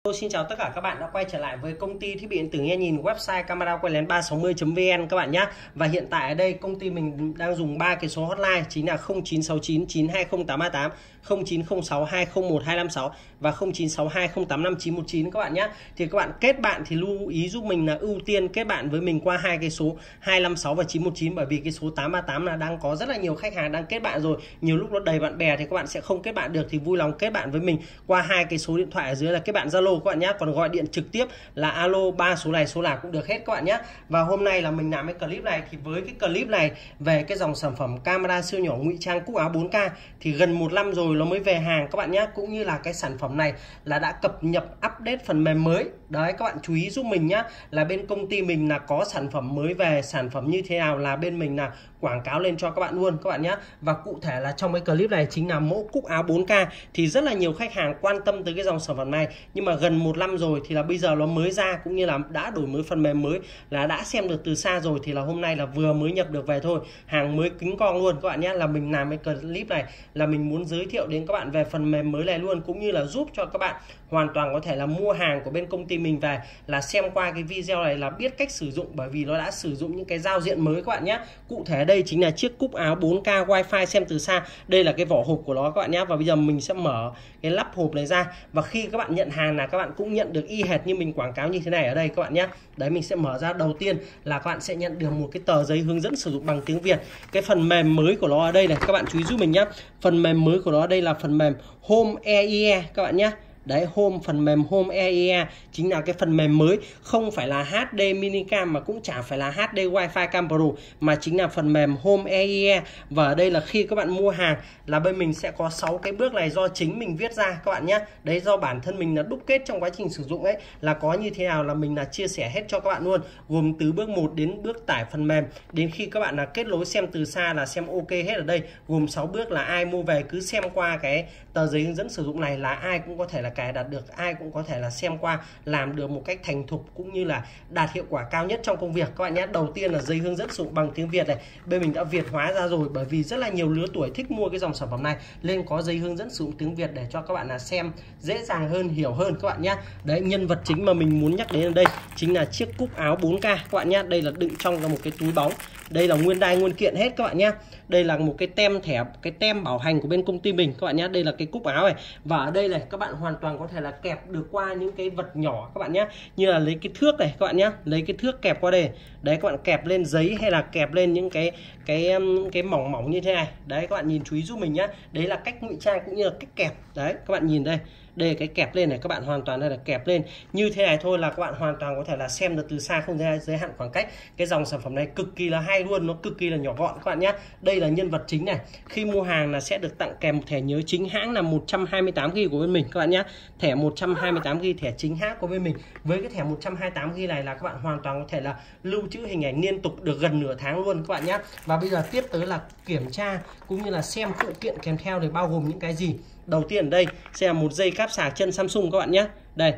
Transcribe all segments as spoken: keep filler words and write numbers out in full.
Xin chào tất cả các bạn đã quay trở lại với công ty thiết bị điện tử nghe nhìn website camera quay lén ba sáu mươi chấm vn các bạn nhé. Và hiện tại ở đây công ty mình đang dùng ba cái số hotline chính là không chín sáu chín chín hai không tám ba tám, không chín không sáu hai không một hai năm sáu và không chín sáu hai không tám năm chín một chín các bạn nhé. Thì các bạn kết bạn thì lưu ý giúp mình là ưu tiên kết bạn với mình qua hai cái số hai năm sáu và chín một chín, bởi vì cái số tám ba tám là đang có rất là nhiều khách hàng đang kết bạn rồi. Nhiều lúc nó đầy bạn bè thì các bạn sẽ không kết bạn được, thì vui lòng kết bạn với mình qua hai cái số điện thoại ở dưới là kết bạn Zalo các bạn nhé. Còn gọi điện trực tiếp là alo ba số này số nào cũng được hết các bạn nhé. Và hôm nay là mình làm cái clip này, thì với cái clip này về cái dòng sản phẩm camera siêu nhỏ ngụy trang cúc áo bốn K thì gần một năm rồi nó mới về hàng các bạn nhé. Cũng như là cái sản phẩm này là đã cập nhật update phần mềm mới. Đấy, các bạn chú ý giúp mình nhá, là bên công ty mình là có sản phẩm mới về. Sản phẩm như thế nào là bên mình là quảng cáo lên cho các bạn luôn các bạn nhé. Và cụ thể là trong cái clip này chính là mẫu cúc áo bốn K, thì rất là nhiều khách hàng quan tâm tới cái dòng sản phẩm này, nhưng mà gần một năm rồi thì là bây giờ nó mới ra, cũng như là đã đổi mới phần mềm mới, là đã xem được từ xa rồi, thì là hôm nay là vừa mới nhập được về thôi, hàng mới kính con luôn các bạn nhé. Là mình làm cái clip này là mình muốn giới thiệu đến các bạn về phần mềm mới này luôn, cũng như là giúp cho các bạn hoàn toàn có thể là mua hàng của bên công ty mình về là xem qua cái video này là biết cách sử dụng, bởi vì nó đã sử dụng những cái giao diện mới các bạn nhé. Cụ thể đây chính là chiếc cúc áo bốn K Wi-Fi xem từ xa. Đây là cái vỏ hộp của nó các bạn nhé. Và bây giờ mình sẽ mở cái lắp hộp này ra, và khi các bạn nhận hàng là các bạn cũng nhận được y hệt như mình quảng cáo như thế này ở đây các bạn nhé. Đấy, mình sẽ mở ra, đầu tiên là các bạn sẽ nhận được một cái tờ giấy hướng dẫn sử dụng bằng tiếng Việt. Cái phần mềm mới của nó ở đây này, các bạn chú ý giúp mình nhé. Phần mềm mới của nó đây là phần mềm Home e i e các bạn nhé. Đấy, Home, phần mềm Home e i e chính là cái phần mềm mới, không phải là hát đê minicam mà cũng chả phải là hát đê Wi-Fi Cam Pro, mà chính là phần mềm Home e i e. Và ở đây là khi các bạn mua hàng là bên mình sẽ có sáu cái bước này do chính mình viết ra các bạn nhé. Đấy, do bản thân mình là đúc kết trong quá trình sử dụng ấy, là có như thế nào là mình là chia sẻ hết cho các bạn luôn, gồm từ bước một đến bước tải phần mềm, đến khi các bạn là kết nối xem từ xa là xem ok hết ở đây, gồm sáu bước. Là ai mua về cứ xem qua cái tờ giấy hướng dẫn sử dụng này là ai cũng có thể là cài đặt được, ai cũng có thể là xem qua, làm được một cách thành thục cũng như là đạt hiệu quả cao nhất trong công việc các bạn nhé. Đầu tiên là giấy hướng dẫn sử dụng bằng tiếng Việt này, bên mình đã Việt hóa ra rồi, bởi vì rất là nhiều lứa tuổi thích mua cái dòng sản phẩm này, nên có giấy hướng dẫn sử dụng tiếng Việt để cho các bạn là xem dễ dàng hơn, hiểu hơn các bạn nhé. Đấy, nhân vật chính mà mình muốn nhắc đến ở đây chính là chiếc cúc áo bốn K các bạn nhé. Đây là đựng trong một cái túi bóng, đây là nguyên đai nguyên kiện hết các bạn nhé. Đây là một cái tem thẻ, cái tem bảo hành của bên công ty mình các bạn nhé. Đây là cái cúc áo này, và ở đây này các bạn hoàn toàn có thể là kẹp được qua những cái vật nhỏ các bạn nhé, như là lấy cái thước này các bạn nhé, lấy cái thước kẹp qua đây. Đấy, các bạn kẹp lên giấy hay là kẹp lên những cái cái cái mỏng mỏng như thế này. Đấy, các bạn nhìn chú ý giúp mình nhé. Đấy là cách ngụy trang cũng như là cách kẹp. Đấy, các bạn nhìn đây, đây cái kẹp lên này, các bạn hoàn toàn đây là kẹp lên như thế này thôi, là các bạn hoàn toàn có thể là xem được từ xa, không giới hạn khoảng cách. Cái dòng sản phẩm này cực kỳ là hay luôn, nó cực kỳ là nhỏ gọn các bạn nhé. Đây là nhân vật chính này, khi mua hàng là sẽ được tặng kèm một thẻ nhớ chính hãng là một trăm hai mươi tám gi ga bai của bên mình các bạn nhé. Thẻ một trăm hai mươi tám gi ga bai, thẻ chính hãng của bên mình. Với cái thẻ một trăm hai mươi tám gi ga bai này là các bạn hoàn toàn có thể là lưu trữ hình ảnh liên tục được gần nửa tháng luôn các bạn nhé. Và bây giờ tiếp tới là kiểm tra cũng như là xem phụ kiện kèm theo thì bao gồm những cái gì. Đầu tiên ở đây sẽ là một dây cáp sạc chân Samsung các bạn nhé. Đây.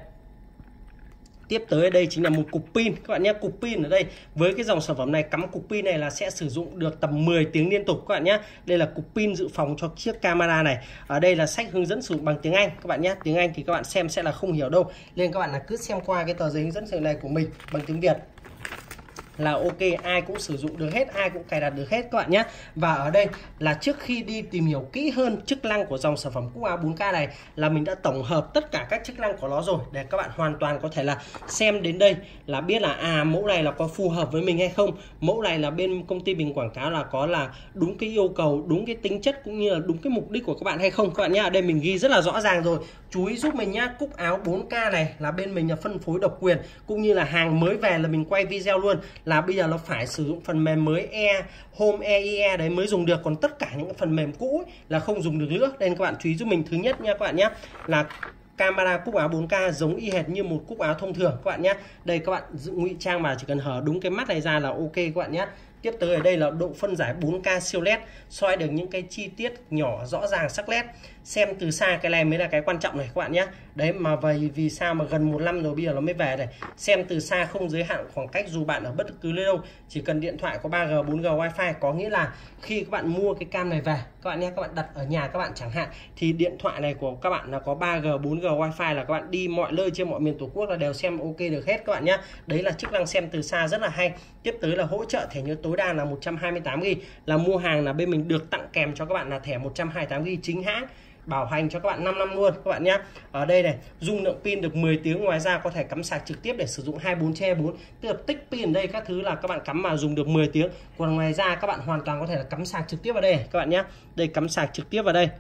Tiếp tới ở đây chính là một cục pin các bạn nhé. Cục pin ở đây với cái dòng sản phẩm này, cắm cục pin này là sẽ sử dụng được tầm mười tiếng liên tục các bạn nhé. Đây là cục pin dự phòng cho chiếc camera này. Ở đây là sách hướng dẫn sử dụng bằng tiếng Anh các bạn nhé. Tiếng Anh thì các bạn xem sẽ là không hiểu đâu, nên các bạn là cứ xem qua cái tờ giấy hướng dẫn sử dụng này của mình bằng tiếng Việt là ok, ai cũng sử dụng được hết, ai cũng cài đặt được hết các bạn nhé. Và ở đây là trước khi đi tìm hiểu kỹ hơn chức năng của dòng sản phẩm cúc áo bốn K này, là mình đã tổng hợp tất cả các chức năng của nó rồi, để các bạn hoàn toàn có thể là xem đến đây là biết là à mẫu này là có phù hợp với mình hay không, mẫu này là bên công ty mình quảng cáo là có là đúng cái yêu cầu, đúng cái tính chất cũng như là đúng cái mục đích của các bạn hay không các bạn nhé. Ở đây mình ghi rất là rõ ràng rồi, chú ý giúp mình nhá. Cúc áo bốn K này là bên mình là phân phối độc quyền, cũng như là hàng mới về là mình quay video luôn, là bây giờ nó phải sử dụng phần mềm mới e Home e i e đấy mới dùng được, còn tất cả những phần mềm cũ ấy là không dùng được nữa. Nên các bạn chú ý giúp mình, thứ nhất nha các bạn nhé, là camera cúc áo bốn K giống y hệt như một cúc áo thông thường các bạn nhé. Đây các bạn ngụy trang mà chỉ cần hở đúng cái mắt này ra là ok các bạn nhé. Tiếp tới ở đây là độ phân giải bốn K siêu led, soi được những cái chi tiết nhỏ rõ ràng sắc nét. xem từ xa cái này mới là cái quan trọng này các bạn nhé. Đấy mà vậy vì sao mà gần một năm rồi bây giờ nó mới về này. Xem từ xa không giới hạn khoảng cách dù bạn ở bất cứ nơi đâu, chỉ cần điện thoại có ba G bốn G Wi-Fi. Có nghĩa là khi các bạn mua cái cam này về các bạn nhé, các bạn đặt ở nhà các bạn chẳng hạn, thì điện thoại này của các bạn là có ba G bốn G Wi-Fi, là các bạn đi mọi nơi trên mọi miền Tổ quốc là đều xem ok được hết các bạn nhé. Đấy là chức năng xem từ xa rất là hay. Tiếp tới là hỗ trợ thẻ nhớ tối đa là một trăm hai mươi tám gi ga bai, là mua hàng là bên mình được tặng kèm cho các bạn là thẻ một trăm hai mươi tám gi ga bai chính hãng, bảo hành cho các bạn năm năm luôn các bạn nhé. Ở đây này, dung lượng pin được mười tiếng, ngoài ra có thể cắm sạc trực tiếp để sử dụng hai mươi bốn trên hai mươi bốn, tức là tích pin ở đây các thứ là các bạn cắm mà dùng được mười tiếng. Còn ngoài ra các bạn hoàn toàn có thể là cắm sạc trực tiếp vào đây các bạn nhé. Đây cắm sạc trực tiếp vào đây.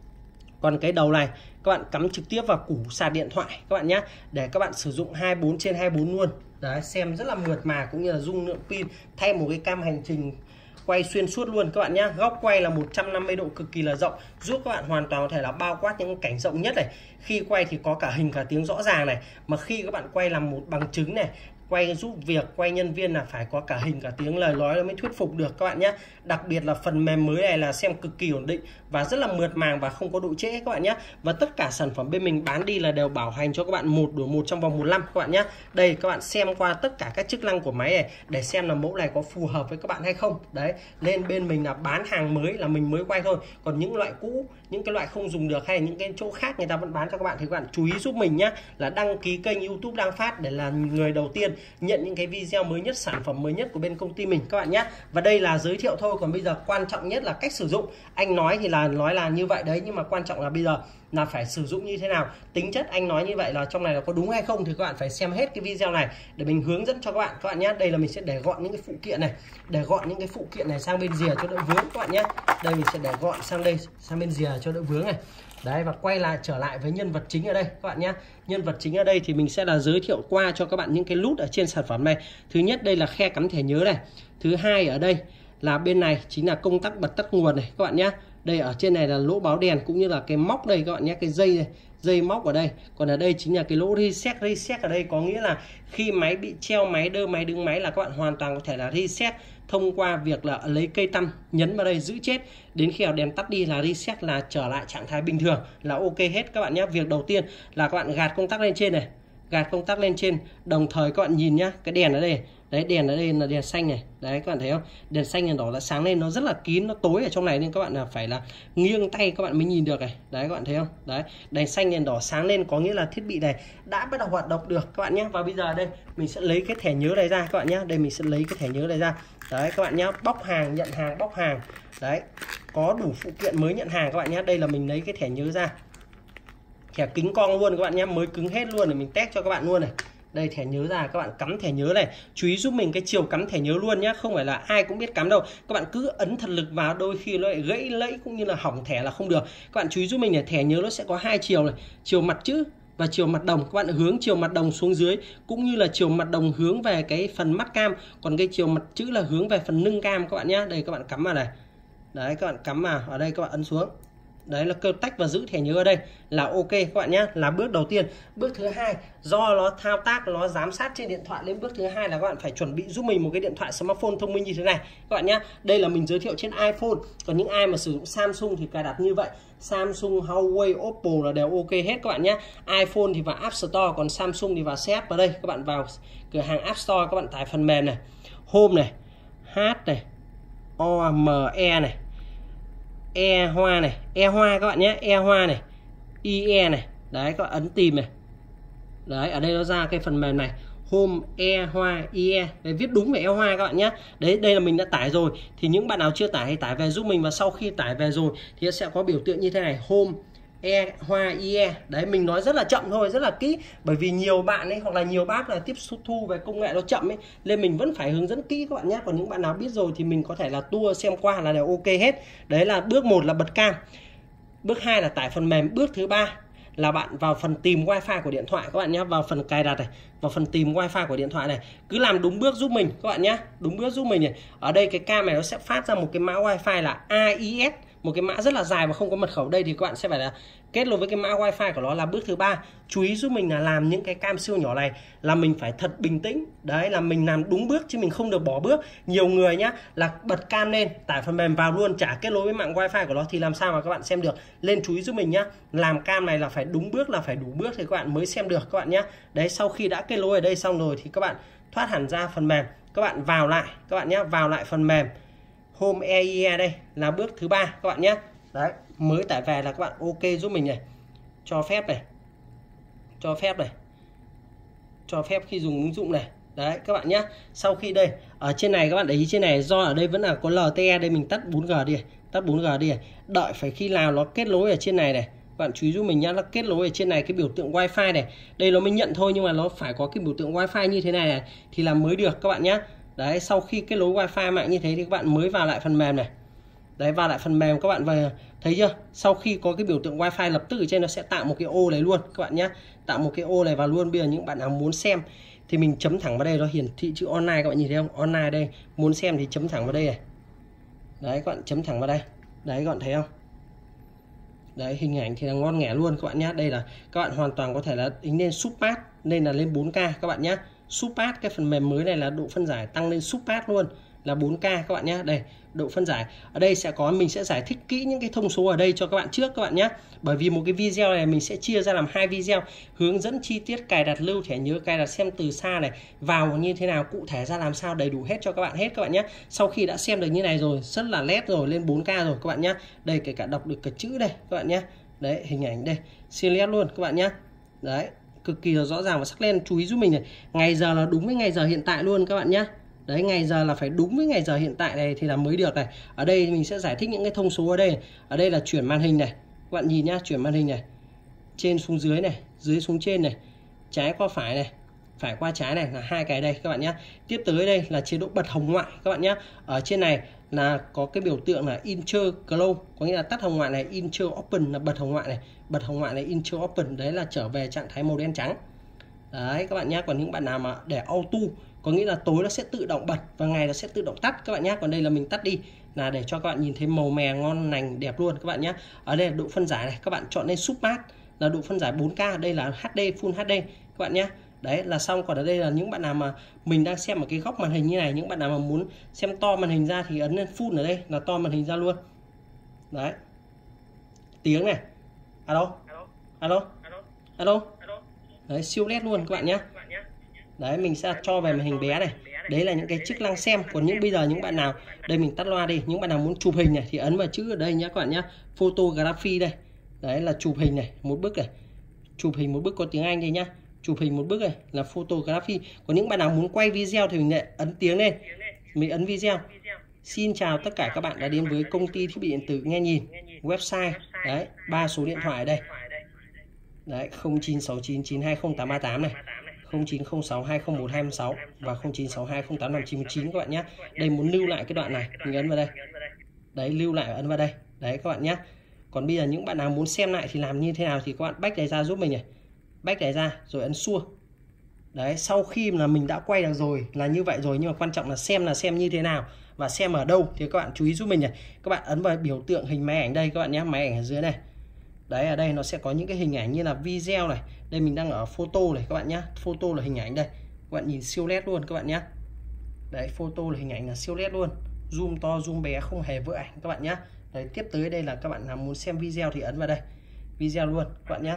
Còn cái đầu này các bạn cắm trực tiếp vào củ sạc điện thoại các bạn nhé, để các bạn sử dụng hai mươi bốn trên hai mươi bốn luôn. Đấy, xem rất là mượt mà, cũng như là dung lượng pin thay một cái cam hành trình quay xuyên suốt luôn các bạn nhé. Góc quay là một trăm năm mươi độ, cực kỳ là rộng, giúp các bạn hoàn toàn có thể là bao quát những cảnh rộng nhất này. Khi quay thì có cả hình cả tiếng rõ ràng này, mà khi các bạn quay làm một bằng chứng này, quay giúp việc, quay nhân viên là phải có cả hình cả tiếng, lời nói nó mới thuyết phục được các bạn nhé. Đặc biệt là phần mềm mới này là xem cực kỳ ổn định và rất là mượt màng và không có độ trễ các bạn nhé. Và tất cả sản phẩm bên mình bán đi là đều bảo hành cho các bạn một đổi một trong vòng một năm các bạn nhé. Đây các bạn xem qua tất cả các chức năng của máy này để xem là mẫu này có phù hợp với các bạn hay không. Đấy, lên bên mình là bán hàng mới là mình mới quay thôi, còn những loại cũ, những cái loại không dùng được hay những cái chỗ khác người ta vẫn bán cho các bạn thì các bạn chú ý giúp mình nhé, là đăng ký kênh YouTube Đang Phát để là người đầu tiên nhận những cái video mới nhất, sản phẩm mới nhất của bên công ty mình các bạn nhé. Và đây là giới thiệu thôi, còn bây giờ quan trọng nhất là cách sử dụng. Anh nói thì là nói là như vậy đấy, nhưng mà quan trọng là bây giờ là phải sử dụng như thế nào. Tính chất anh nói như vậy là trong này là có đúng hay không thì các bạn phải xem hết cái video này để mình hướng dẫn cho các bạn các bạn nhé. Đây là mình sẽ để gọn những cái phụ kiện này, để gọn những cái phụ kiện này sang bên rìa cho đỡ vướng các bạn nhé. Đây mình sẽ để gọn sang đây, sang bên rìa cho đỡ vướng này. Đấy, và quay lại trở lại với nhân vật chính ở đây các bạn nhé. Nhân vật chính ở đây thì mình sẽ là giới thiệu qua cho các bạn những cái nút ở trên sản phẩm này. Thứ nhất đây là khe cắm thẻ nhớ này. Thứ hai ở đây là bên này chính là công tắc bật tắt nguồn này các bạn nhé. Đây ở trên này là lỗ báo đèn cũng như là cái móc đây các bạn nhé, cái dây này, dây móc ở đây. Còn ở đây chính là cái lỗ reset. Reset ở đây có nghĩa là khi máy bị treo máy, đơ máy, đứng máy là các bạn hoàn toàn có thể là reset thông qua việc là lấy cây tăm nhấn vào đây giữ chết, đến khi nào đèn tắt đi là reset, là trở lại trạng thái bình thường, là ok hết các bạn nhé. Việc đầu tiên là các bạn gạt công tắc lên trên này, gạt công tắc lên trên, đồng thời các bạn nhìn nhá, cái đèn ở đây, đấy đèn ở đây là đèn xanh này, đấy các bạn thấy không, đèn xanh đèn đỏ đã sáng lên, nó rất là kín, nó tối ở trong này nên các bạn là phải là nghiêng tay các bạn mới nhìn được này, đấy các bạn thấy không, đấy đèn xanh đèn đỏ sáng lên có nghĩa là thiết bị này đã bắt đầu hoạt động được các bạn nhé. Và bây giờ đây mình sẽ lấy cái thẻ nhớ này ra các bạn nhé, đây mình sẽ lấy cái thẻ nhớ này ra, đấy các bạn nhé, bóc hàng, nhận hàng, bóc hàng, đấy có đủ phụ kiện mới nhận hàng các bạn nhé. Đây là mình lấy cái thẻ nhớ ra, thẻ kính cong luôn các bạn nhé, mới cứng hết luôn để mình test cho các bạn luôn này. Đây thẻ nhớ ra, các bạn cắm thẻ nhớ này, chú ý giúp mình cái chiều cắm thẻ nhớ luôn nhé, không phải là ai cũng biết cắm đâu. Các bạn cứ ấn thật lực vào, đôi khi nó lại gãy lẫy cũng như là hỏng thẻ là không được. Các bạn chú ý giúp mình này, thẻ nhớ nó sẽ có hai chiều này, chiều mặt chữ và chiều mặt đồng. Các bạn hướng chiều mặt đồng xuống dưới cũng như là chiều mặt đồng hướng về cái phần mắt cam, còn cái chiều mặt chữ là hướng về phần lưng cam các bạn nhé. Đây các bạn cắm vào này, đấy các bạn cắm vào, ở đây các bạn ấn xuống. Đấy là cơ tách và giữ thẻ nhớ ở đây là ok các bạn nhé, là bước đầu tiên. Bước thứ hai, do nó thao tác, nó giám sát trên điện thoại, lên bước thứ hai là các bạn phải chuẩn bị giúp mình một cái điện thoại smartphone thông minh như thế này các bạn nhé. Đây là mình giới thiệu trên iPhone, còn những ai mà sử dụng Samsung thì cài đặt như vậy. Samsung, Huawei, Oppo là đều ok hết các bạn nhé. iPhone thì vào App Store, còn Samsung thì vào xe app vào đây. Các bạn vào cửa hàng App Store, các bạn tải phần mềm này, Home này, H này, O M E này, E hoa này, E hoa các bạn nhé, E hoa này, I E này, đấy các bạn ấn tìm này, đấy ở đây nó ra cái phần mềm này, Home E hoa I E, đấy, viết đúng về E hoa các bạn nhé. Đấy đây là mình đã tải rồi, thì những bạn nào chưa tải thì tải về giúp mình, và sau khi tải về rồi thì nó sẽ có biểu tượng như thế này, Home E hoa I E. Đấy mình nói rất là chậm thôi, rất là kỹ, bởi vì nhiều bạn ấy hoặc là nhiều bác là tiếp thu về công nghệ nó chậm ấy, nên mình vẫn phải hướng dẫn kỹ các bạn nhé. Còn những bạn nào biết rồi thì mình có thể là tua xem qua là đều ok hết. Đấy là bước một là bật cam, bước hai là tải phần mềm, bước thứ ba là bạn vào phần tìm wifi của điện thoại các bạn nhé, vào phần cài đặt này, vào phần tìm wifi của điện thoại này, cứ làm đúng bước giúp mình các bạn nhé, đúng bước giúp mình này. Ở đây cái cam này nó sẽ phát ra một cái mã wifi là A I S một cái mã rất là dài và không có mật khẩu đây thì các bạn sẽ phải là kết nối với cái mã wifi của nó là bước thứ ba. Chú ý giúp mình là làm những cái cam siêu nhỏ này là mình phải thật bình tĩnh, đấy là mình làm đúng bước chứ mình không được bỏ bước. Nhiều người nhá là bật cam lên, tải phần mềm vào luôn, chả kết nối với mạng wifi của nó thì làm sao mà các bạn xem được. Lên chú ý giúp mình nhá, làm cam này là phải đúng bước, là phải đủ bước thì các bạn mới xem được các bạn nhá. Đấy, sau khi đã kết nối ở đây xong rồi thì các bạn thoát hẳn ra phần mềm, các bạn vào lại các bạn nhé, vào lại phần mềm Home e i e đây là bước thứ ba các bạn nhé. Đấy, mới tải về là các bạn ok giúp mình này, cho phép này, cho phép này, cho phép khi dùng ứng dụng này. Đấy các bạn nhé. Sau khi đây ở trên này các bạn để ý trên này, do ở đây vẫn là có lờ tê e đây, mình tắt bốn G đi, tắt bốn G đi. Đợi phải khi nào nó kết nối ở trên này này. Các bạn chú ý giúp mình nhá, nó kết nối ở trên này cái biểu tượng wifi này. Đây nó mới nhận thôi nhưng mà nó phải có cái biểu tượng wifi như thế này này thì là mới được các bạn nhé. Đấy, sau khi kết nối wifi mạng như thế thì các bạn mới vào lại phần mềm này. Đấy, vào lại phần mềm các bạn về thấy chưa? Sau khi có cái biểu tượng wifi lập tức ở trên nó sẽ tạo một cái ô này luôn các bạn nhé. Tạo một cái ô này vào luôn. Bây giờ những bạn nào muốn xem thì mình chấm thẳng vào đây, nó hiển thị chữ online các bạn nhìn thấy không? Online đây, muốn xem thì chấm thẳng vào đây này. Đấy các bạn chấm thẳng vào đây. Đấy các bạn thấy không? Đấy, hình ảnh thì là ngon nghẻ luôn các bạn nhé. Đây là các bạn hoàn toàn có thể là tính lên Subpath, nên là lên bốn K các bạn nhé. Subpath, cái phần mềm mới này là độ phân giải tăng lên Subpath luôn là bốn K các bạn nhé. Đây, độ phân giải. Ở đây sẽ có, mình sẽ giải thích kỹ những cái thông số ở đây cho các bạn trước các bạn nhé. Bởi vì một cái video này mình sẽ chia ra làm hai video, hướng dẫn chi tiết cài đặt lưu thẻ nhớ, cài đặt xem từ xa này, vào như thế nào, cụ thể ra làm sao, đầy đủ hết cho các bạn hết các bạn nhé. Sau khi đã xem được như này rồi, rất là nét rồi, lên bốn K rồi các bạn nhé. Đây, kể cả đọc được cả chữ đây các bạn nhé. Đấy, hình ảnh đây, siêu nét luôn các bạn nhé. Đấy, cực kỳ là rõ ràng và sắc nét. Chú ý giúp mình này, ngày giờ là đúng với ngày giờ hiện tại luôn các bạn nhé. Đấy, ngày giờ là phải đúng với ngày giờ hiện tại này thì là mới được này. Ở đây mình sẽ giải thích những cái thông số ở đây. Ở đây là chuyển màn hình này. Các bạn nhìn nhá, chuyển màn hình này. Trên xuống dưới này, dưới xuống trên này, trái qua phải này, phải qua trái này, là hai cái đây các bạn nhé. Tiếp tới đây là chế độ bật hồng ngoại các bạn nhé. Ở trên này là có cái biểu tượng là Inter Close, có nghĩa là tắt hồng ngoại này, Inter Open là bật hồng ngoại này, bật hồng ngoại này Inter Open, đấy là trở về trạng thái màu đen trắng. Đấy các bạn nhé. Còn những bạn nào mà để auto có nghĩa là tối nó sẽ tự động bật và ngày nó sẽ tự động tắt các bạn nhé. Còn đây là mình tắt đi là để cho các bạn nhìn thấy màu mè ngon lành đẹp luôn các bạn nhé. Ở đây là độ phân giải này, các bạn chọn lên Subpath là độ phân giải bốn K, đây là hát đê, Full hát đê các bạn nhé. Đấy là xong. Còn ở đây là những bạn nào mà mình đang xem ở cái góc màn hình như này, những bạn nào mà muốn xem to màn hình ra thì ấn lên Full ở đây là to màn hình ra luôn. Đấy, tiếng này, alo alo alo, đấy siêu nét luôn các bạn nhé. Đấy, mình sẽ cho về màn hình bé này. Đấy là những cái chức năng xem. Còn những bây giờ những bạn nào, đây mình tắt loa đi, những bạn nào muốn chụp hình này thì ấn vào chữ ở đây nhé các bạn nhé, photography đây. Đấy là chụp hình này, một bức này, chụp hình một bức có tiếng Anh đây nhá, chụp hình một bức này là photography. Còn những bạn nào muốn quay video thì mình lại ấn tiếng lên, mình ấn video. Xin chào tất cả các bạn đã đến với công ty thiết bị điện tử Nghe Nhìn website. Đấy, ba số điện thoại đây. Đấy, không chín sáu chín chín hai không tám ba tám này, không chín không sáu hai không một hai sáu và không chín sáu hai không tám năm chín chín các bạn nhé. Đây, muốn lưu lại cái đoạn này mình ấn vào đây. Đấy, lưu lại ấn vào đây. Đấy các bạn nhé. Còn bây giờ những bạn nào muốn xem lại thì làm như thế nào thì các bạn back này ra giúp mình này. Back này ra rồi ấn xua. Đấy, sau khi là mình đã quay được rồi là như vậy rồi, nhưng mà quan trọng là xem là xem như thế nào và xem ở đâu thì các bạn chú ý giúp mình này. Các bạn ấn vào biểu tượng hình máy ảnh đây các bạn nhé, máy ảnh ở dưới này. Đấy, ở đây nó sẽ có những cái hình ảnh như là video này. Đây mình đang ở photo này các bạn nhé. Photo là hình ảnh đây. Các bạn nhìn siêu nét luôn các bạn nhé. Đấy, photo là hình ảnh là siêu nét luôn. Zoom to, zoom bé không hề vỡ ảnh các bạn nhé. Đấy, tiếp tới đây là các bạn nào muốn xem video thì ấn vào đây. Video luôn các bạn nhé.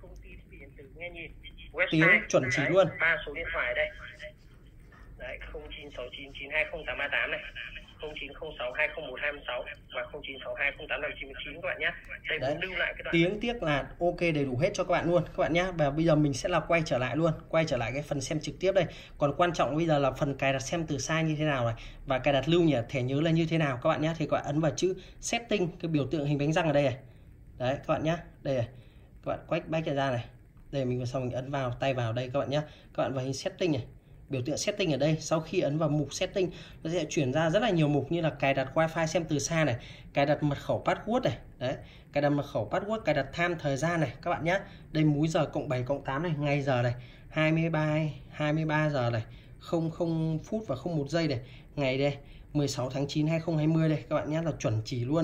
Tiếng chuẩn chỉ luôn. Ba số điện thoại đây. Đấy, không chín sáu chín chín hai không tám ba tám này, không chín không sáu hai không một hai sáu và không chín sáu hai không tám năm chín chín các bạn nhé. Đây, đấy, lưu lại cái đoạn. Tiếng tiếc là ok đầy đủ hết cho các bạn luôn các bạn nhé. Và bây giờ mình sẽ là quay trở lại luôn, quay trở lại cái phần xem trực tiếp đây. Còn quan trọng bây giờ là phần cài đặt xem từ xa như thế nào này và cài đặt lưu nhỉ thẻ nhớ là như thế nào các bạn nhé. Thì các bạn ấn vào chữ setting, cái biểu tượng hình bánh răng ở đây này. Đấy các bạn nhé, đây này. Các bạn quét back ra này. Đây mình xong mình ấn vào tay vào đây các bạn nhé. Các bạn vào hình setting này, biểu tượng setting ở đây. Sau khi ấn vào mục setting nó sẽ chuyển ra rất là nhiều mục như là cài đặt wifi xem từ xa này, cài đặt mật khẩu password này, đấy, cài đặt mật khẩu password, cài đặt time thời gian này các bạn nhé. Đây múi giờ cộng bảy cộng tám này, ngày giờ này, hai mươi ba giờ này, không không phút và không một giây này, ngày đây mười sáu tháng chín hai không hai không đây các bạn nhé, là chuẩn chỉ luôn này.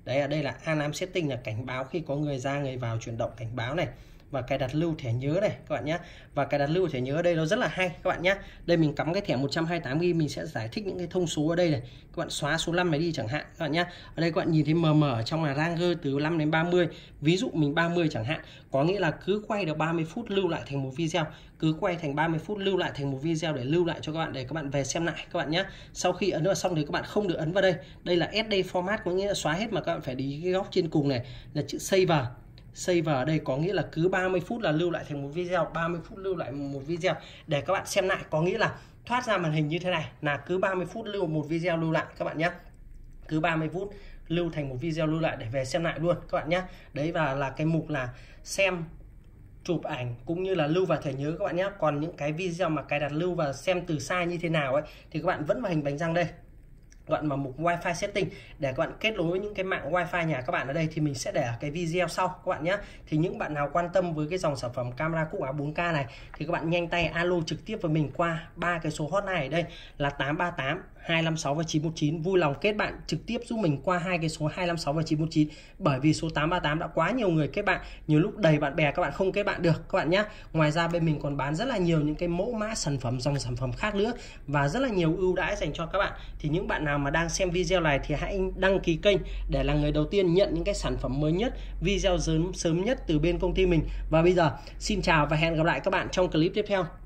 Đấy, ở đây là alarm setting là cảnh báo khi có người ra người vào, chuyển động cảnh báo này. Và cài đặt lưu thẻ nhớ này các bạn nhé. Và cài đặt lưu thẻ nhớ ở đây nó rất là hay các bạn nhé. Đây mình cắm cái thẻ một trăm hai mươi tám gi ga bai, mình sẽ giải thích những cái thông số ở đây này. Các bạn xóa số năm này đi chẳng hạn các bạn nhé. Ở đây các bạn nhìn thấy mờ mờ ở trong là Ranger từ năm đến ba mươi. Ví dụ mình ba mươi chẳng hạn, có nghĩa là cứ quay được ba mươi phút lưu lại thành một video, cứ quay thành ba mươi phút lưu lại thành một video để lưu lại cho các bạn, để các bạn về xem lại các bạn nhé. Sau khi ấn vào xong thì các bạn không được ấn vào đây. Đây là ét đê format, có nghĩa là xóa hết, mà các bạn phải đi cái góc trên cùng này là chữ save. Save ở đây có nghĩa là cứ ba mươi phút là lưu lại thành một video, ba mươi phút lưu lại một video để các bạn xem lại, có nghĩa là thoát ra màn hình như thế này là cứ ba mươi phút lưu một video lưu lại các bạn nhé. Cứ ba mươi phút lưu thành một video lưu lại để về xem lại luôn các bạn nhé. Đấy, và là cái mục là xem, chụp ảnh cũng như là lưu vào thẻ nhớ các bạn nhé. Còn những cái video mà cài đặt lưu và xem từ xa như thế nào ấy thì các bạn vẫn vào hình bánh răng đây. Các bạn vào mục Wi-Fi setting để các bạn kết nối với những cái mạng Wi-Fi nhà các bạn ở đây, thì mình sẽ để ở cái video sau các bạn nhé. Thì những bạn nào quan tâm với cái dòng sản phẩm camera cúc áo bốn K này thì các bạn nhanh tay alo trực tiếp với mình qua ba cái số hotline ở đây là tám ba tám, hai năm sáu và chín một chín. Vui lòng kết bạn trực tiếp giúp mình qua hai cái số hai năm sáu và chín một chín, bởi vì số tám ba tám đã quá nhiều người kết bạn, nhiều lúc đầy bạn bè các bạn không kết bạn được các bạn nhé. Ngoài ra bên mình còn bán rất là nhiều những cái mẫu mã sản phẩm, dòng sản phẩm khác nữa và rất là nhiều ưu đãi dành cho các bạn. Thì những bạn nào mà đang xem video này thì hãy đăng ký kênh để là người đầu tiên nhận những cái sản phẩm mới nhất, video sớm sớm nhất từ bên công ty mình. Và bây giờ xin chào và hẹn gặp lại các bạn trong clip tiếp theo.